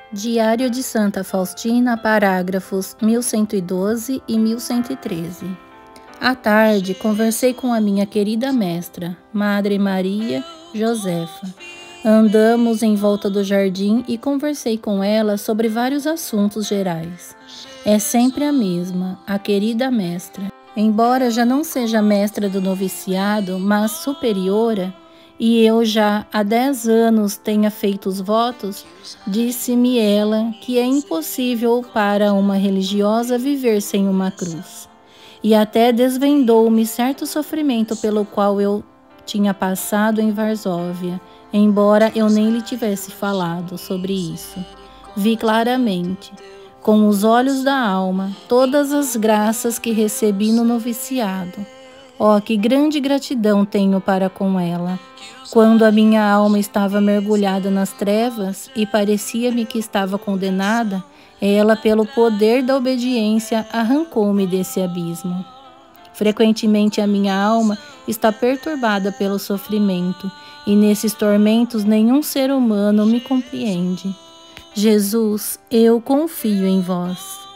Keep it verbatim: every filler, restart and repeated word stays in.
Diário de Santa Faustina, parágrafos mil cento e doze e mil cento e treze. À tarde, conversei com a minha querida mestra, Madre Maria Josefa. Andamos em volta do jardim e conversei com ela sobre vários assuntos gerais. É sempre a mesma, a querida mestra. Embora já não seja mestra do noviciado, mas superiora, e eu já há dez anos tenha feito os votos, disse-me ela que é impossível para uma religiosa viver sem uma cruz. E até desvendou-me certo sofrimento pelo qual eu tinha passado em Varsóvia, embora eu nem lhe tivesse falado sobre isso. Vi claramente, com os olhos da alma, todas as graças que recebi no noviciado. Oh, que grande gratidão tenho para com ela! Quando a minha alma estava mergulhada nas trevas e parecia-me que estava condenada, ela, pelo poder da obediência, arrancou-me desse abismo. Frequentemente a minha alma está perturbada pelo sofrimento, e nesses tormentos nenhum ser humano me compreende. Jesus, eu confio em vós.